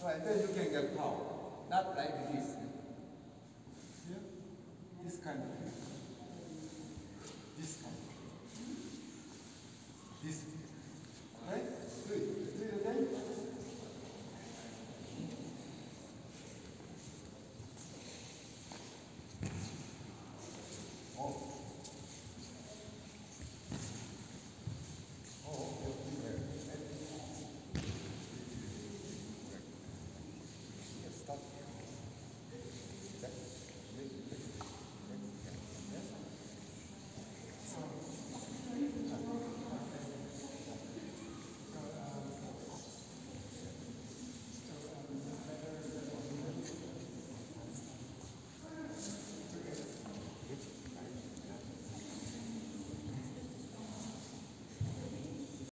So and then you can get power. Not like this. Yeah? This kind of thing. This kind of thing. This